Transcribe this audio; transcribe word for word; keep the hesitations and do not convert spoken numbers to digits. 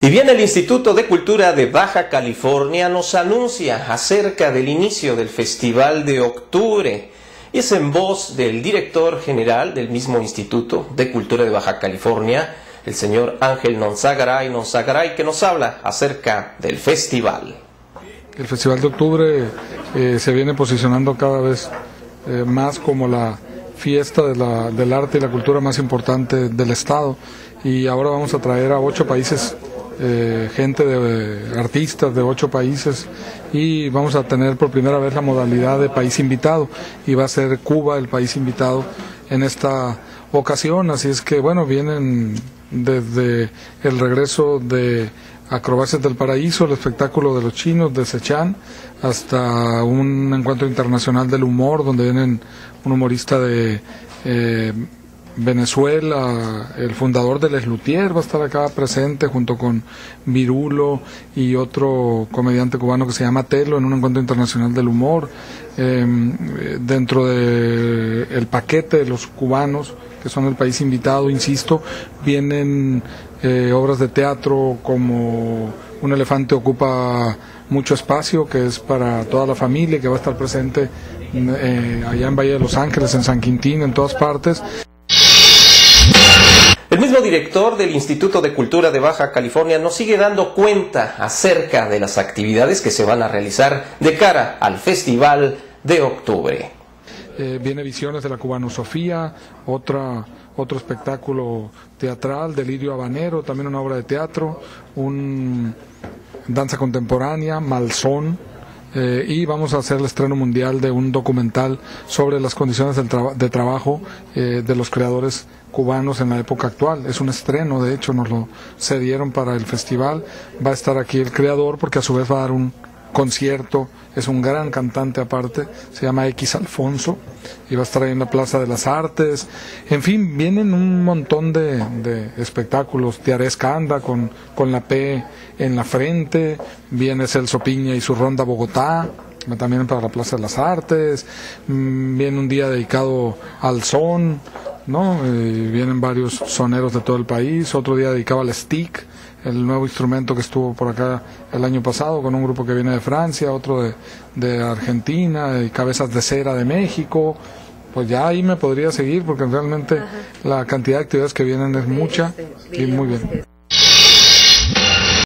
Y bien, el Instituto de Cultura de Baja California nos anuncia acerca del inicio del Festival de Octubre. Y es en voz del director general del mismo Instituto de Cultura de Baja California, el señor Ángel Nonsagaray Nonsagaray, que nos habla acerca del festival. El Festival de Octubre eh, se viene posicionando cada vez eh, más como la fiesta de la, del arte y la cultura más importante del estado, y ahora vamos a traer a ocho países, eh, gente de eh, artistas de ocho países, y vamos a tener por primera vez la modalidad de país invitado, y va a ser Cuba el país invitado en esta ocasión. Así es que bueno, vienen desde el regreso de Acrobacias del Paraíso, el espectáculo de los chinos de Sechan, hasta un encuentro internacional del humor, donde vienen un humorista de eh, Venezuela, el fundador de Les Luthiers va a estar acá presente junto con Virulo y otro comediante cubano que se llama Telo, en un encuentro internacional del humor. Eh, dentro de el paquete de los cubanos, que son el país invitado, insisto, vienen eh, obras de teatro como Un elefante ocupa mucho espacio, que es para toda la familia, que va a estar presente eh, allá en Valle de Los Ángeles, en San Quintín, en todas partes. El mismo director del Instituto de Cultura de Baja California nos sigue dando cuenta acerca de las actividades que se van a realizar de cara al Festival de Octubre. Eh, viene Visiones de la Cubanosofía, otra, otro espectáculo teatral, Delirio Habanero, también una obra de teatro, un danza contemporánea, Malzón, eh, y vamos a hacer el estreno mundial de un documental sobre las condiciones del traba de trabajo eh, de los creadores cubanos en la época actual. Es un estreno, de hecho nos lo cedieron para el festival. Va a estar aquí el creador, porque a su vez va a dar un concierto, es un gran cantante aparte, se llama X Alfonso, y va a estar ahí en la Plaza de las Artes. En fin, vienen un montón de, de espectáculos. Tiaresca anda con, con la P en la frente, viene Celso Piña y su Ronda Bogotá, también para la Plaza de las Artes. Viene un día dedicado al son, ¿no? Eh, vienen varios soneros de todo el país, otro día dedicado al stick, el nuevo instrumento que estuvo por acá el año pasado con un grupo que viene de Francia, otro de, de Argentina, y Cabezas de Cera de México. Pues ya ahí me podría seguir, porque realmente Ajá. la cantidad de actividades que vienen es mucha, y muy bien.